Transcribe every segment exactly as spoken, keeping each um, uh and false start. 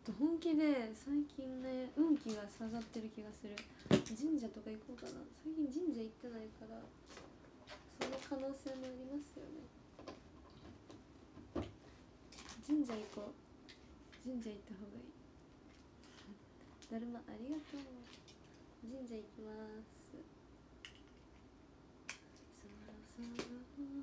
と本気で最近ね運気が下がってる気がする。神社とか行こうかな。最近神社行ってないからその可能性もありますよね。神社行こう。神社行った方がいい。だるまありがとう。神社行きます。そろそろ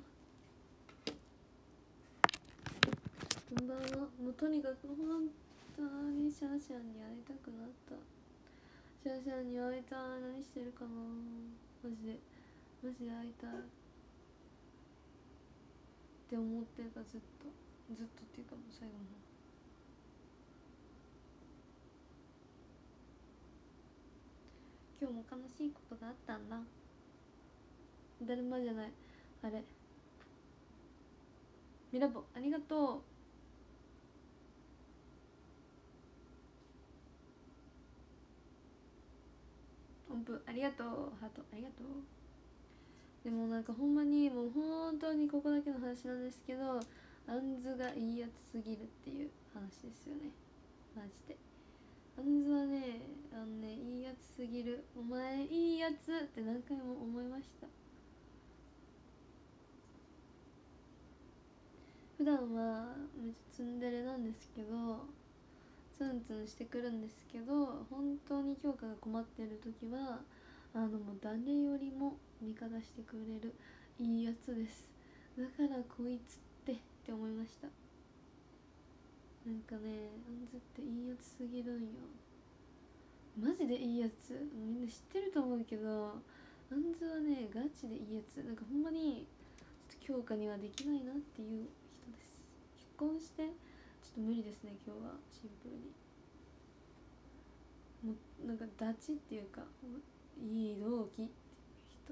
こんばんは。もうとにかく本当にシャンシャンに会いたくなった。シャンシャンに会いたい。何してるかな。マジでマジで会いたいって思ってた。ずっとずっとっていうかもう最後の方。今日も悲しいことがあったんだ。だるまじゃないあれ。ミラボありがとう。音符ありがとう。ハートありがとう。でもなんかほんまにもう本当にここだけの話なんですけど、あんずがいいやつすぎるっていう話ですよね。マジであんずはね、あのねいいやつすぎる。お前いいやつって何回も思いました。普段はめっちゃツンデレなんですけど、ツンツンしてくるんですけど、本当に京香が困ってる時はあのもう誰よりも味方してくれるいいやつです。だからこいつってって思いました。なんかね、あんずっていいやつすぎるんよ。マジでいいやつ。みんな知ってると思うけど、あんずはねガチでいいやつ。なんかほんまにちょっと京香にはできないなっていう人です。結婚してちょっと無理ですね今日は。シンプルにもうなんかダチっていうかいい同期っていう人、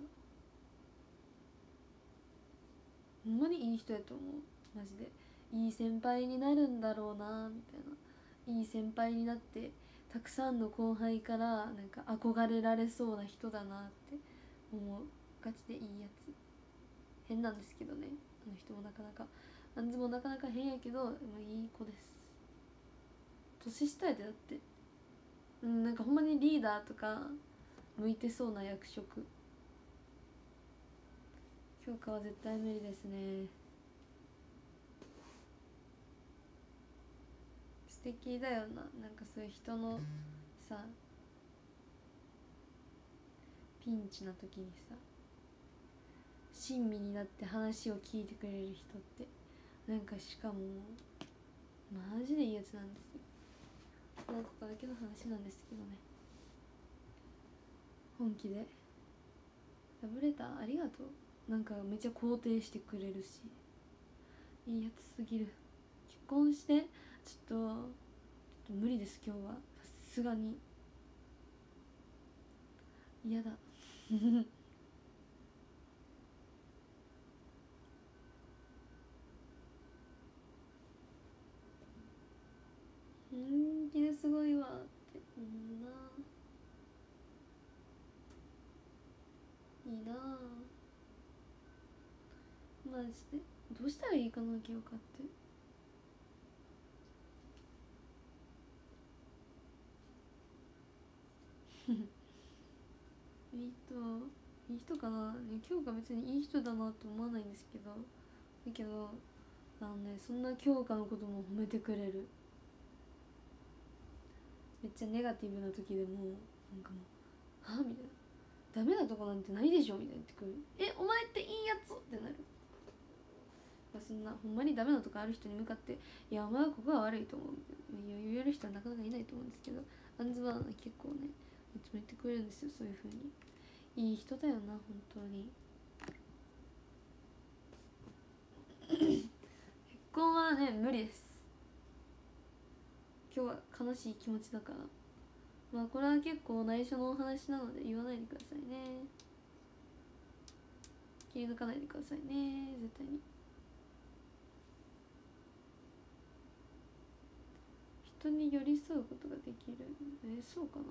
ほんまにいい人やと思う。マジでいい先輩になるんだろうなみたいな。いい先輩になってたくさんの後輩からなんか憧れられそうな人だなって思う。ガチでいいやつ。変なんですけどね、あの人もなかなか、あんずもなかなか変やけど、まあ、いい子です。年下やで。だってうん、なんかほんまにリーダーとか向いてそうな役職。京香は絶対無理ですね。素敵だよな。なんかそういう人のさ、ピンチな時にさ親身になって話を聞いてくれる人って、なんかしかもマジでいいやつなんですよ。まあここだけの話なんですけどね。本気でラブレターありがとう。なんかめっちゃ肯定してくれるし、いいやつすぎる。結婚してちょっとちょっと無理です今日は。さすがに嫌だ本気ですごいわって思うな。いいなあマジで。どうしたらいいかな京香って。いい人いい人かな。京香別にいい人だなって思わないんですけど、だけどあのね、そんな京香のことも褒めてくれる。めっちゃネガティブな時でもなんかもうはみたいな、ダメなとこなんてないでしょみたいな言ってくる。えお前っていいやつってなる。そんなほんまにダメなとこある人に向かっていやお前はここが悪いと思うみたいな言える人はなかなかいないと思うんですけど、あんずは結構ねいつも言ってくれるんですよ。そういう風にいい人だよな本当に。結婚はね無理です。今日は悲しい気持ちだから。まあこれは結構内緒のお話なので言わないでくださいね。切り抜かないでくださいね絶対に。人に寄り添うことができる。えそうかな。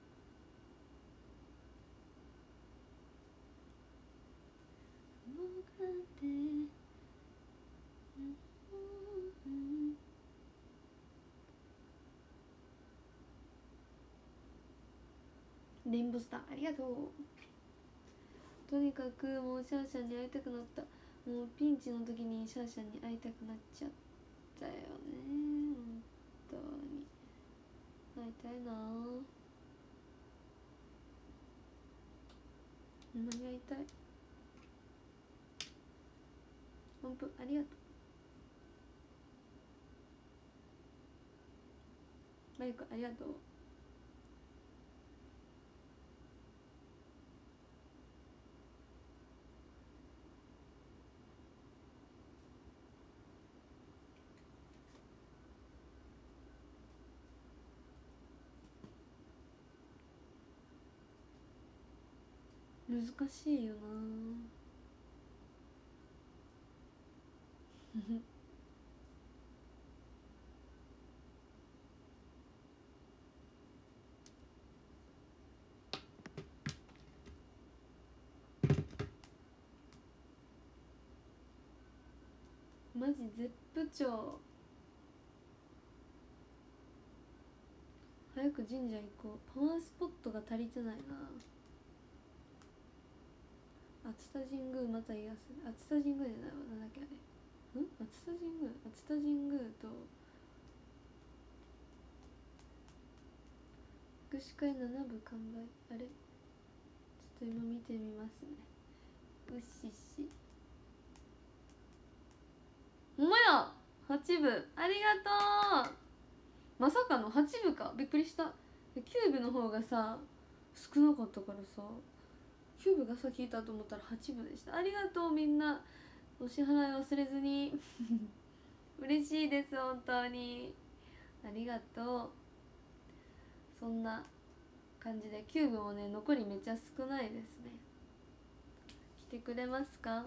僕なんてレインボースターありがとう。とにかくもうシャーシャンに会いたくなった。もうピンチの時にシャーシャンに会いたくなっちゃったよね。本当に会いたいな。ほんまに会いたい。音符ありがとう。マイクありがとう。難しいよなマジ絶不調。早く神社行こう。パワースポットが足りてないな。熱田神宮また癒す。熱田神宮じゃないわ、なんだっけあれ。ん熱田神宮熱田神宮と福祉会なな部完売。あれちょっと今見てみますね。うっしっしほんまやはち部ありがとう。まさかのはち部か、びっくりした。きゅう部の方がさ少なかったからさ、きゅう部が先いたと思ったらはち部でした。ありがとうみんな、お支払い忘れずに嬉しいです本当にありがとう。そんな感じできゅう部もね残りめっちゃ少ないですね。来てくれますか。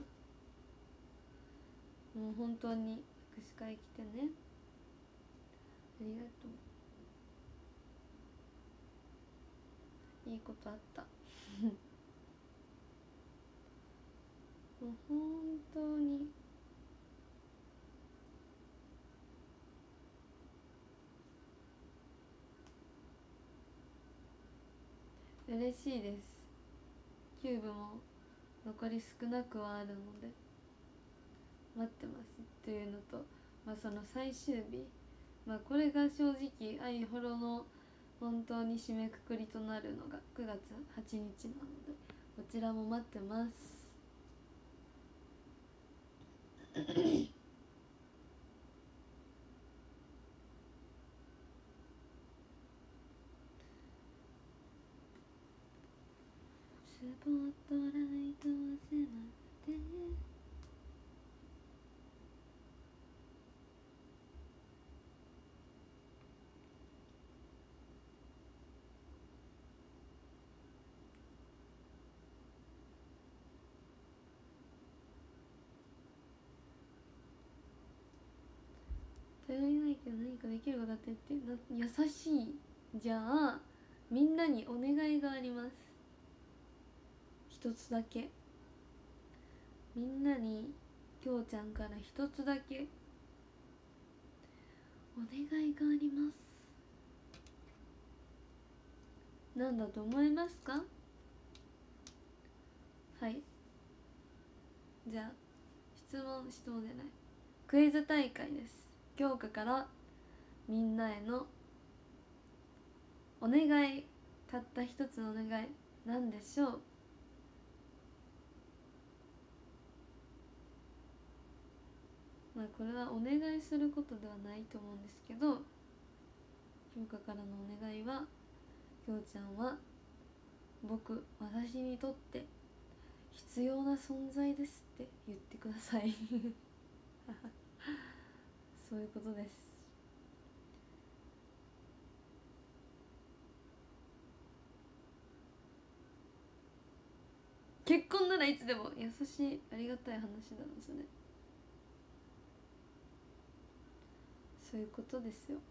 もう本当に握手会来てね、ありがとう。いいことあったもう本当に嬉しいです。きゅう部も残り少なくはあるので待ってますっていうのと、まあその最終日、まあこれが正直アイホロの本当に締めくくりとなるのがくがつはちにちなので、こちらも待ってますスポットライトは迫って頼りないけど何かできることだってってな優しい。じゃあみんなにお願いがあります。一つだけみんなにきょうちゃんから一つだけお願いがあります。何だと思いますか。はい、じゃあ質問質問じゃないクイズ大会です。教科からみんなへのお願い、たった一つのお願いなんでしょう。まあこれはお願いすることではないと思うんですけど、教科からのお願いは、きょうちゃんは僕私にとって必要な存在ですって言ってくださいそういうことです。結婚ならいつでも優しい、ありがたい話だなそれ。そういうことですよ。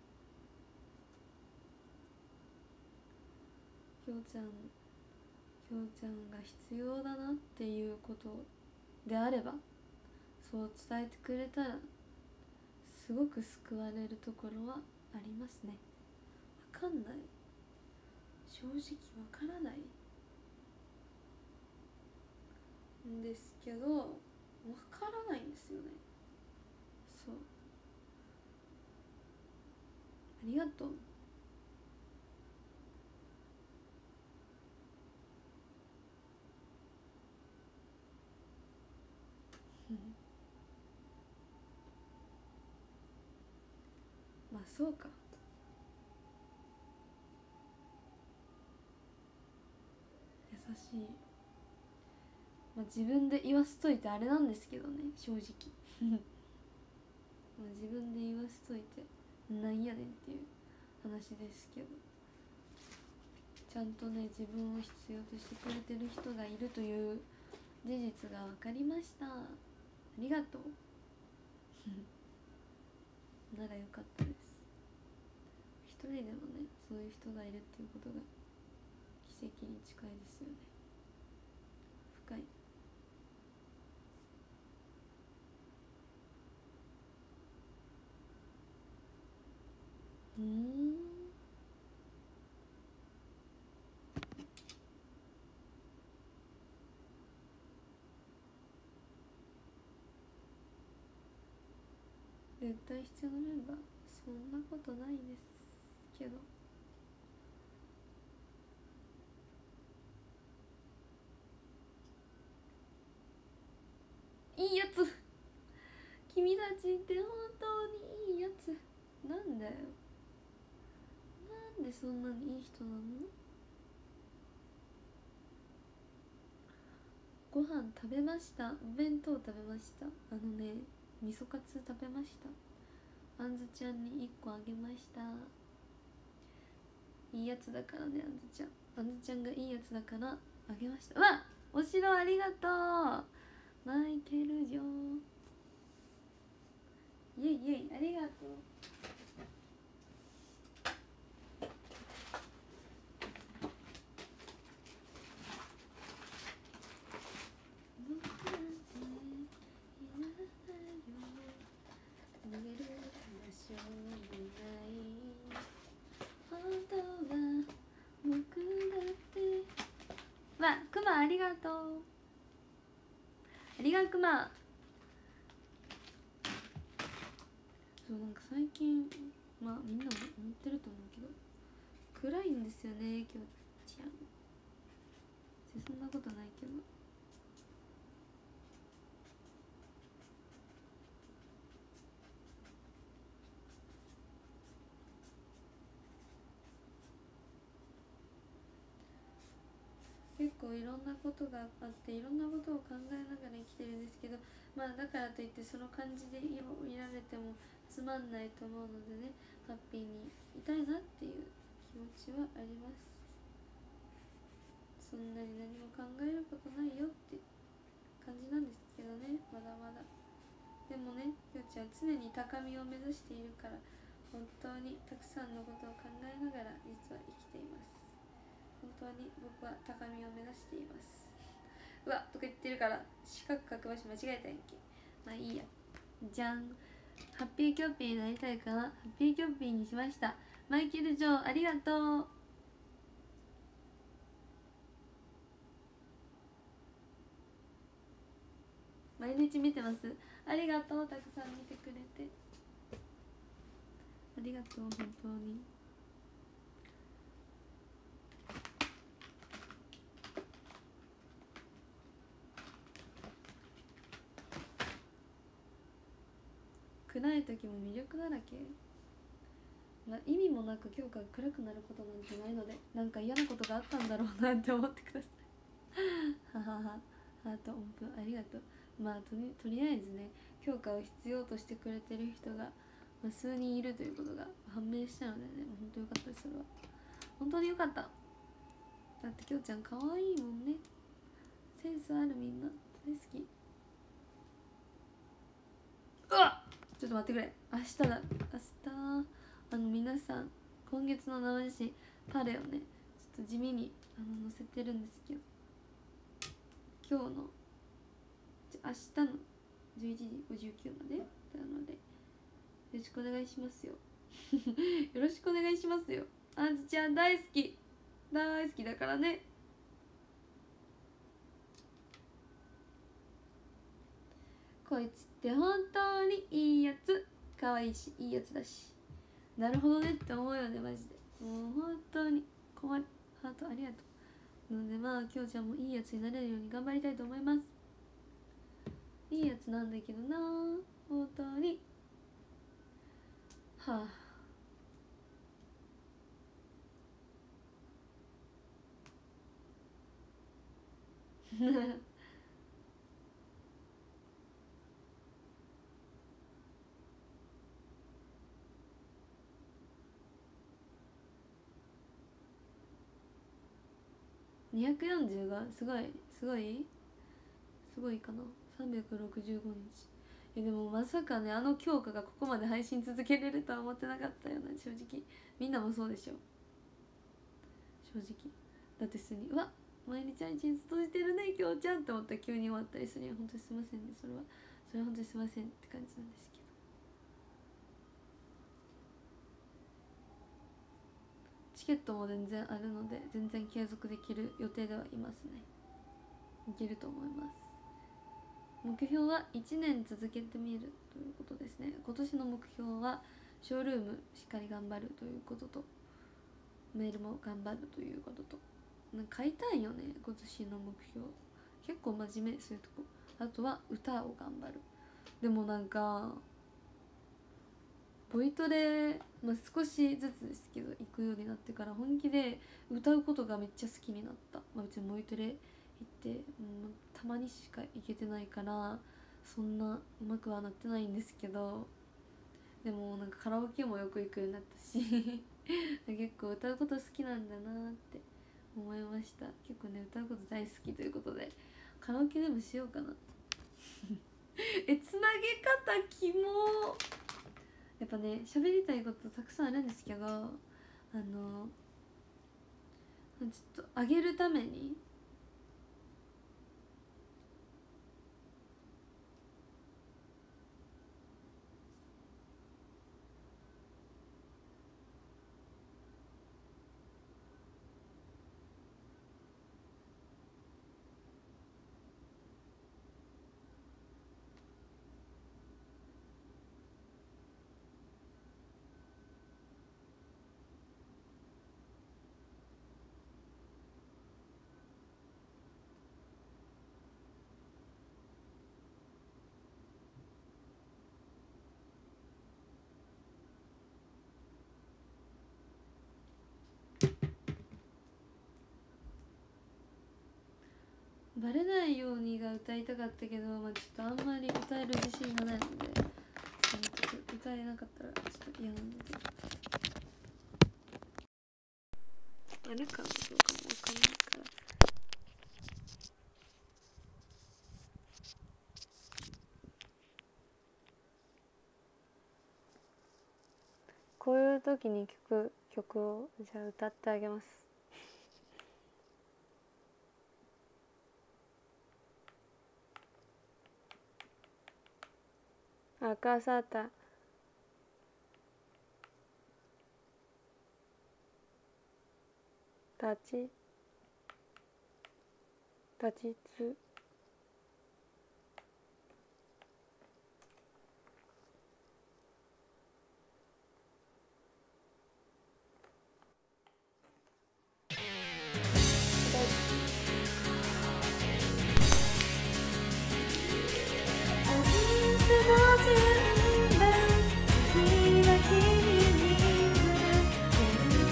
きょうちゃんきょうちゃんが必要だなっていうことであればそう伝えてくれたらすごく救われるところはありますね。わかんない、 正直わからないんですけど、わからないんですよね。そう、ありがとう。まあそうか。優しい。まあ自分で言わせといてあれなんですけどね、正直まあ自分で言わせといてなんやねんっていう話ですけど、ちゃんとね自分を必要としてくれてる人がいるという事実が分かりました。ありがとうならよかったです。一人でもねそういう人がいるっていうことが奇跡に近いですよね。深い。うーん、絶対必要なメンバー、そんなことないですけど。いいやつ、君たちって本当にいいやつ。なんだよ、なんでそんなにいい人なの。ご飯食べました。お弁当食べました。あのね、味噌カツ食べました。あんずちゃんにいっこあげました。いいやつだからね、あんずちゃん。あんずちゃんがいいやつだからあげました。わっ、お城ありがとうマイケル・ジョー。イエイイエイ、ありがとう。逃げる場所もない本当は僕だって。わ、クマありがとう。ありがクマ。そう、なんか最近まあみんなも思ってると思うけど暗いんですよね、きょうちゃん。そんなことないけど。結構いろんなことがあっていろんなことを考えながら生きてるんですけど、まあだからといってその感じでいられてもつまんないと思うのでね、ハッピーにいたいなっていう気持ちはあります。そんなに何も考えることないよって感じなんですけどね、まだまだ。でもね、きょうちゃん常に高みを目指しているから本当にたくさんのことを考えながら実は生きています。本当に僕は高みを目指しています。うわとか言ってるから四角書く場所間違えたやんけ。まあいいや。じゃん、ハッピーキョッピーになりたいからハッピーキョッピーにしました。マイケル・ジョーありがとう。毎日見てます。ありがとう、たくさん見てくれてありがとう、本当に。暗い時も魅力だらけ。まあ、意味もなく今日から暗くなることなんてないので、なんか嫌なことがあったんだろうなって思ってくださいははは。ハート音符ありがとう。まあとにとりあえずね、強化を必要としてくれてる人が、まあ、数人いるということが判明したのでね、本当よかったです。それは本当によかった。だってきょうちゃん可愛いもんね。センスある、みんな大好き。うわっ、ちょっと待ってくれ、明日だ、明日。あの皆さん、今月の生写真パレをねちょっと地味にあの載せてるんですけど、今日の明日のじゅういちじごじゅうきゅうまでなのでよろしくお願いしますよよろしくお願いしますよ。あんずちゃん大好き。 大好きだからね。こいつって本当にいいやつ、可愛いしいいやつだし、なるほどねって思うよねマジで。もう本当に困る。ハートありがとう。なのでまあきょうちゃんもいいやつになれるように頑張りたいと思います。いいやつなんだけどな本当に。はあにひゃくよんじゅうがすごいすごいすごいかな。さんびゃくろくじゅうごにち。えでもまさかねあの強化がここまで配信続けれるとは思ってなかったよな正直。みんなもそうでしょ正直。だって普通にうわ毎日配信閉じてるねきょうちゃんって思ったら急に終わったりするよ。本当にすいませんねそれは。それは本当にすいませんって感じなんですけど。チケットも全然あるので全然継続できる予定ではいますね。いけると思います。目標はいちねん続けてみるということですね。今年の目標はショールームしっかり頑張るということと、メールも頑張るということと、なんか書いたんよね今年の目標。結構真面目そういうとこ。あとは歌を頑張る。でもなんかボイトレ、まあ、少しずつですけど行くようになってから本気で歌うことがめっちゃ好きになった。まあ、うちボイトレ行って、うん、たまにしか行けてないからそんなうまくはなってないんですけど、でもなんかカラオケもよく行くようになったし結構歌うこと好きなんだなって思いました。結構ね歌うこと大好きということでカラオケでもしようかなえつなげ方キモ。やっぱね喋りたいことたくさんあるんですけど、あのちょっと上げるためにバレないようにが歌いたかったけど、まあ、ちょっとあんまり歌える自信がないので、ちょっと歌えなかったらちょっと嫌なので、あるかどうかも分かんないから。こういう時に曲曲をじゃあ歌ってあげます。赤さた立ち立ちつ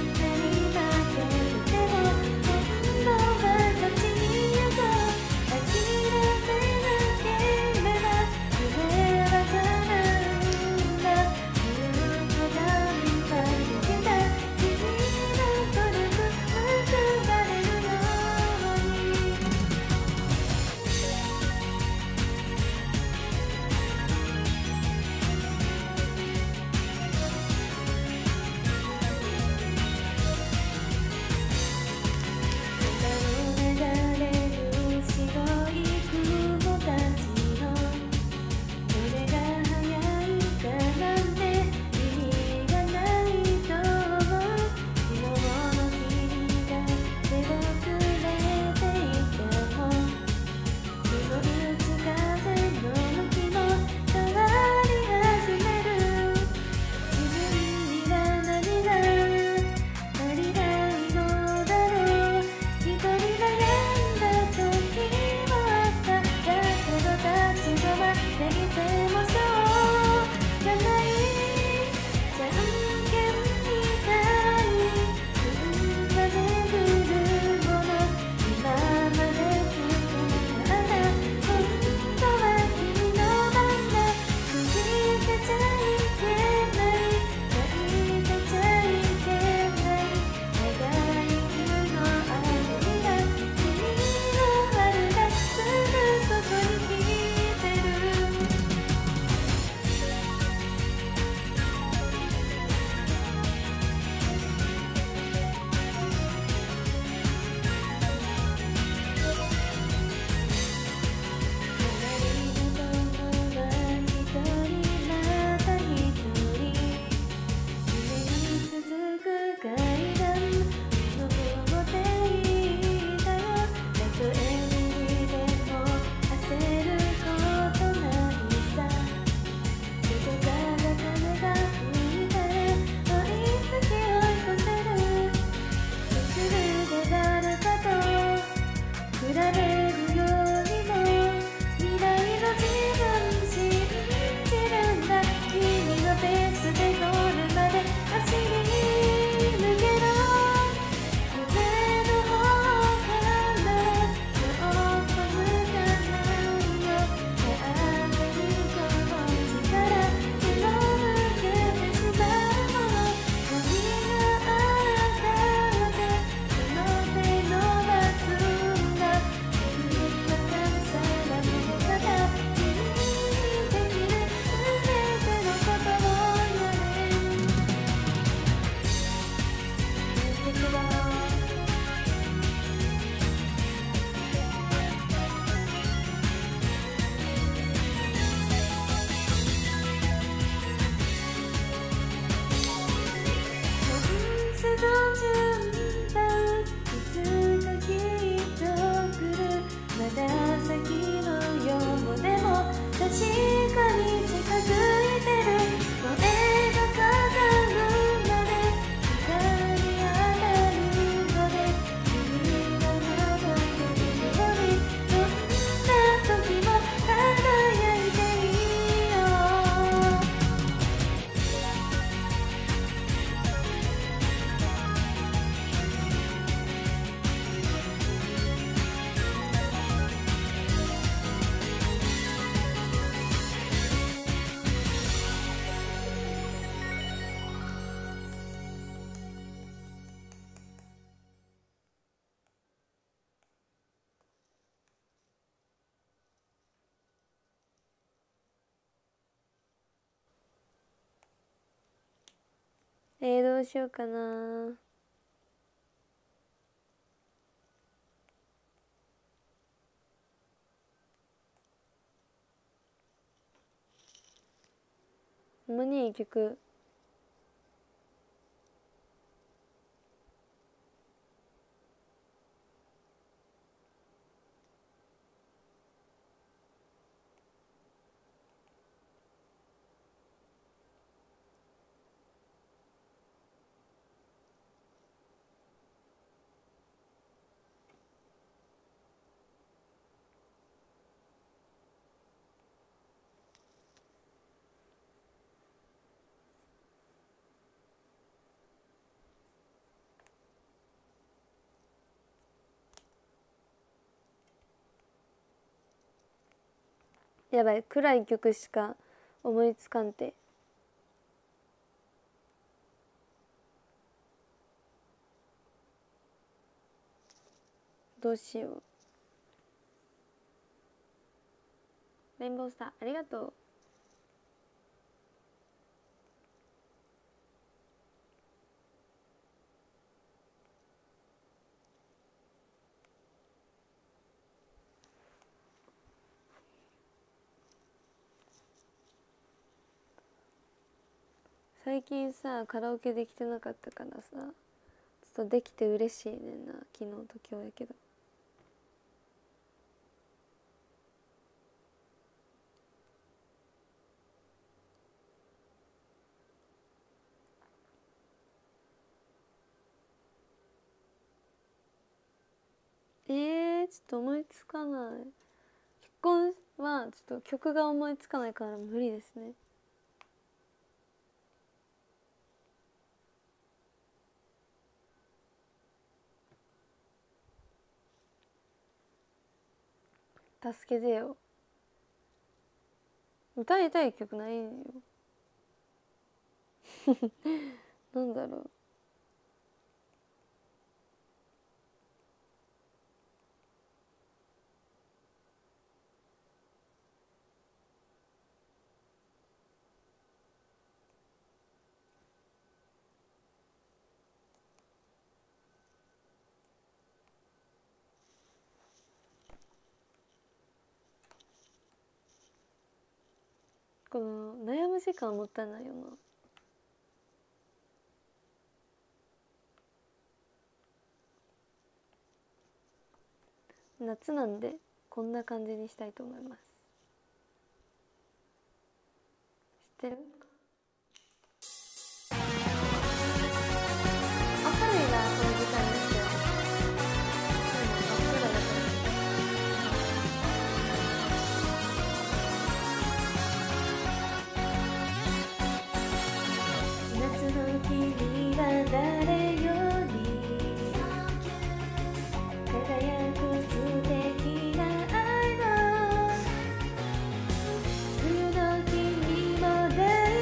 「 えー、どうしようかな。ほんまにいい曲。やばい、暗い曲しか思いつかんて。どうしよう。レインボースターありがとう。最近さカラオケできてなかったからさ、ちょっとできて嬉しいねんな。昨日と今日やけど。えー、ちょっと思いつかない。結婚はちょっと曲が思いつかないから無理ですね。助けてよ。歌いたい曲ないんよ。なんだろう。この悩む時間もったいないよな。夏なんでこんな感じにしたいと思います。知ってる？明るいなこの時間ですよ。真っ暗だから。夏の君は誰より輝く素敵な愛の冬の君も大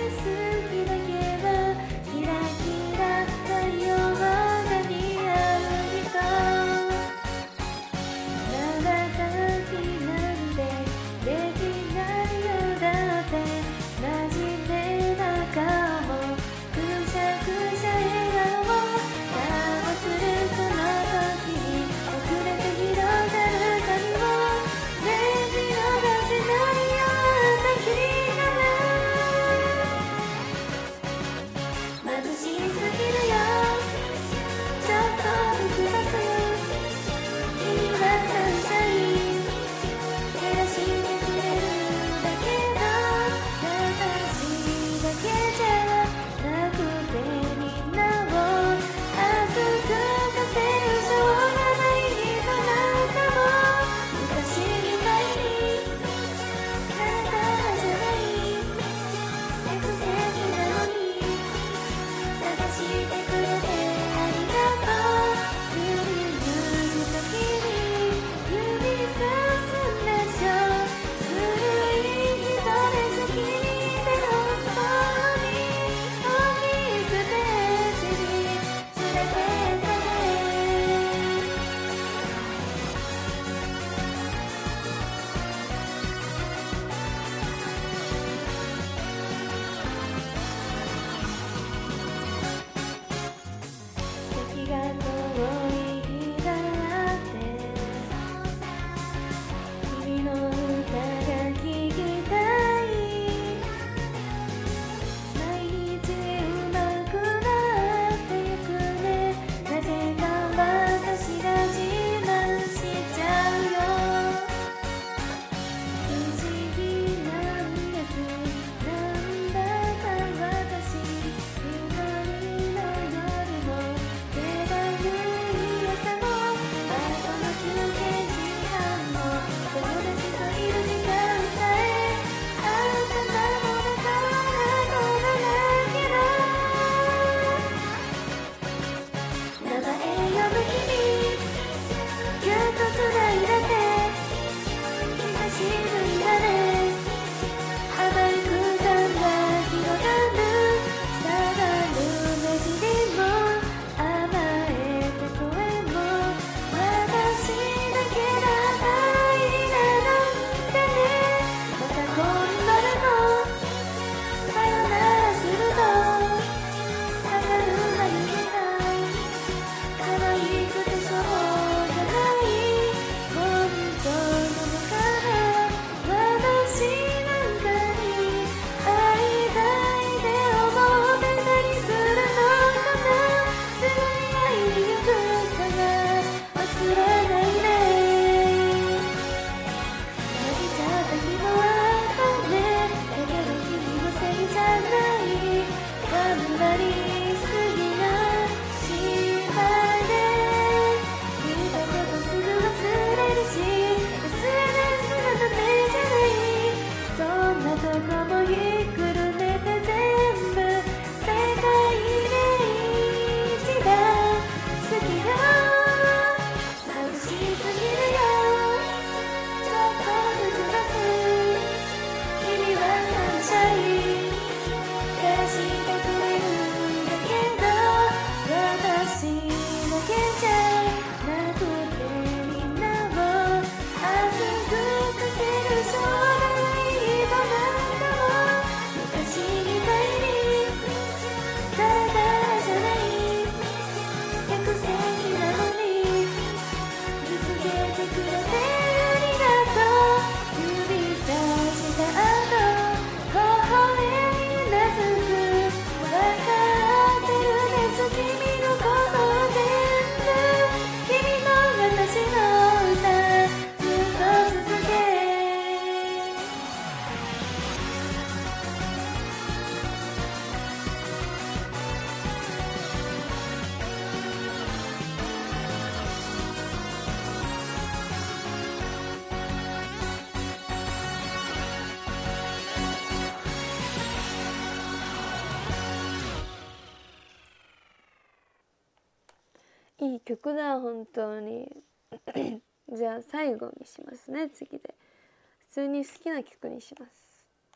いい曲だ本当にじゃあ最後にしますね。次で普通に好きな曲にします。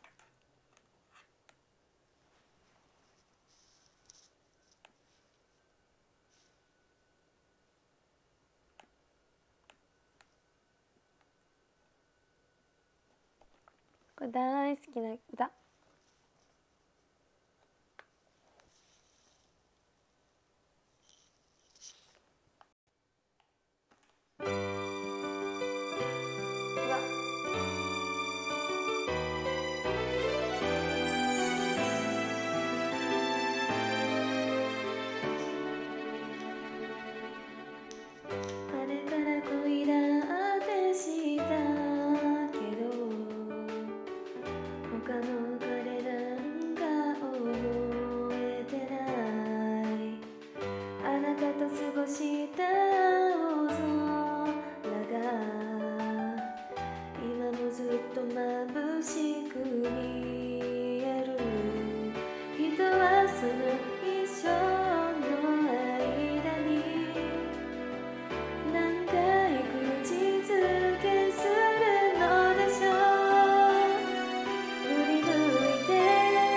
これ大好きな歌。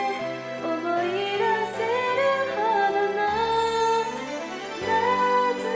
夏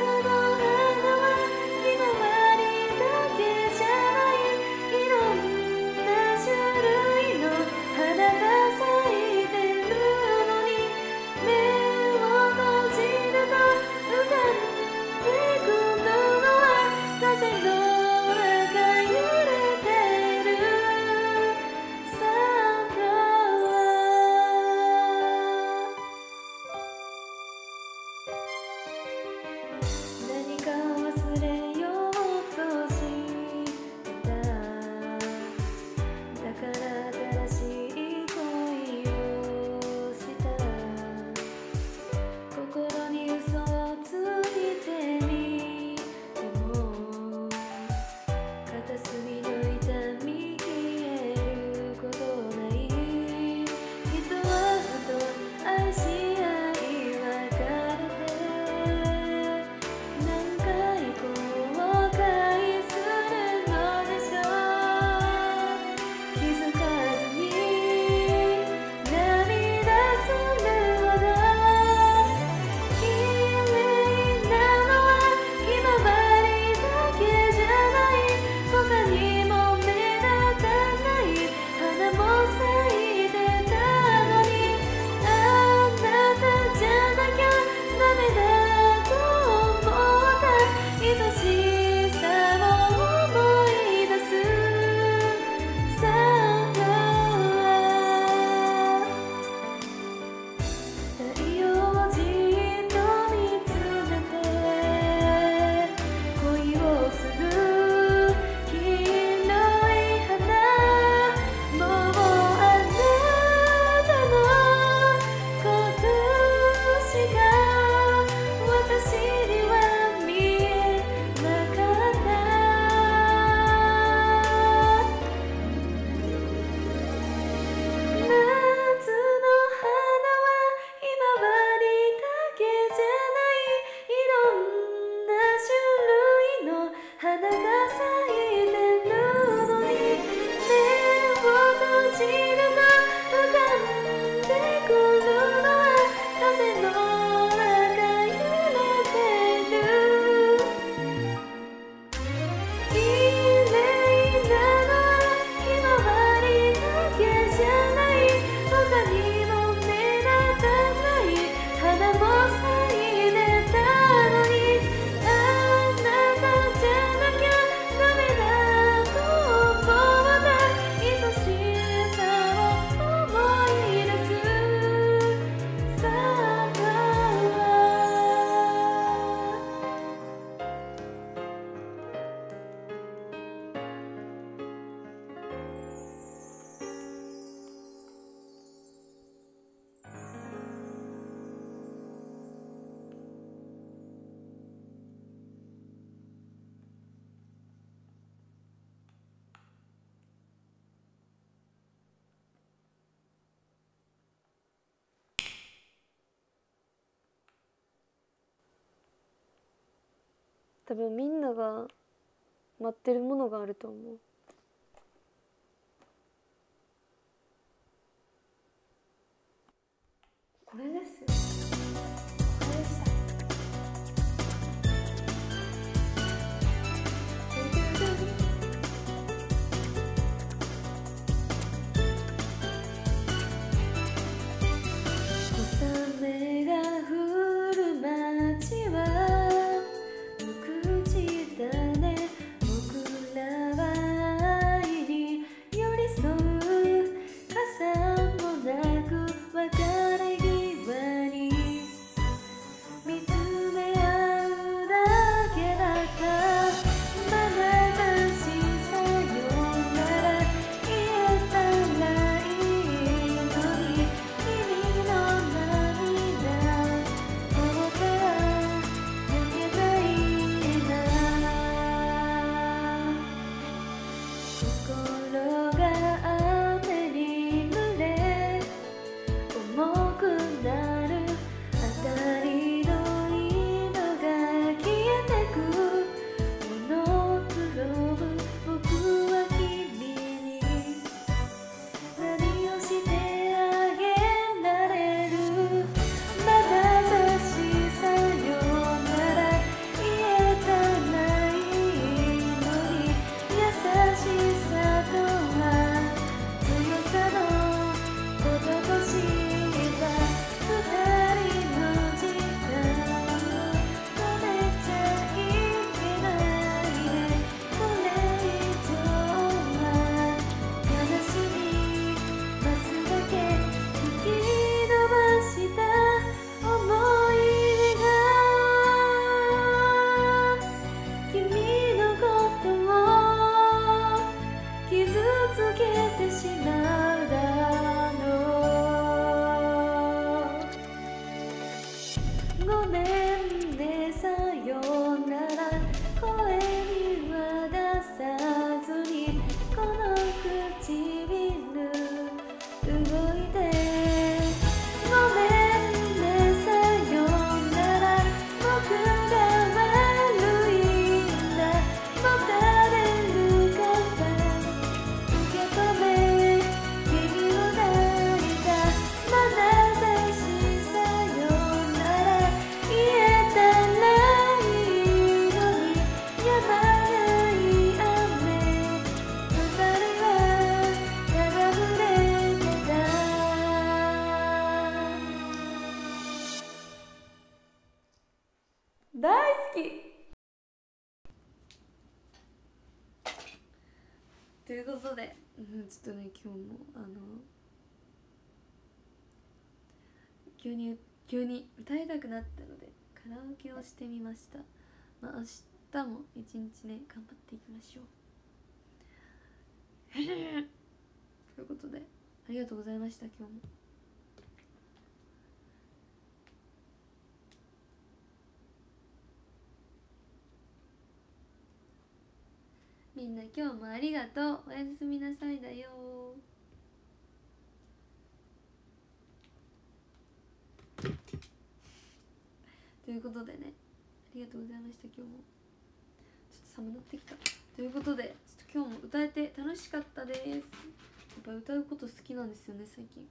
多分みんなが待ってるものがあると思う。これですよ。これでした。小雨が降る街は無口だね。僕らは愛に寄り添う。傘もなく別れ際に見つめ合うだけだった。まなざしさよなら言えたらいいのに。君の涙遠くから抜けないな。心が雨に濡れ重くなる。あたりの色が消えてく。モノクローム。僕は君に何をしてあげられる。まなざしさよなら言えたらいいのに。優しさとは強さのこととした二人の時間を止めちゃいけないね。これ以上は悲しみますだけ。吹き飛ばした想いが君のことを傷つけてしまうだろう。ごめんねさよなら声には出さずに。この唇動いてごめんねさよなら僕が悪いんだ。もたれるから受け止め君を抱いた。まなざしさよなら言えたらいいのに。やまない雨二人はただ触れてた。大好きということで、うん、ちょっとね今日もあの急に急に歌いたくなったのでカラオケをしてみました。まあ明日も一日ね頑張っていきましょう。ということでありがとうございました。今日もみんな今日もありがとう。おやすみなさいだよ。ということでねありがとうございました。今日もちょっと寒なってきた。ということでちょっと今日も歌えて楽しかったです。やっぱ歌うこと好きなんですよね最近。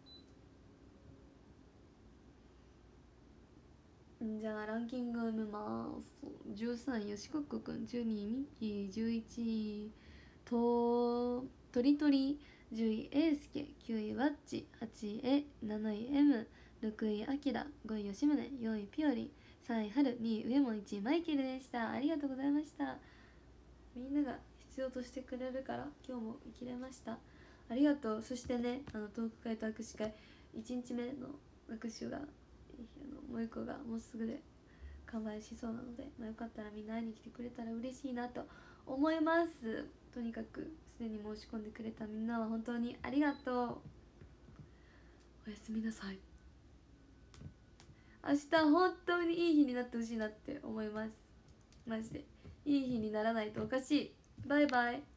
じゃあランキングを見ます。じゅうさんいよしこっこくん、じゅうにいミッキー、じゅういちいととりとり、じゅういえいすけ、きゅういワッチ、はちいえ、なない エム、ろくいあきら、ごい吉宗、よんいぴより、さんいはる、にい上門、いちいマイケルでした。ありがとうございました。みんなが必要としてくれるから今日も生きれました。ありがとう。そしてねあのトーク会と握手会いちにちめの握手があのもう一個がもうすぐで完売しそうなので、まあ、よかったらみんな会いに来てくれたら嬉しいなと思います。とにかくすでに申し込んでくれたみんなは本当にありがとう。おやすみなさい。明日本当にいい日になってほしいなって思います。マジでいい日にならないとおかしい。バイバイ。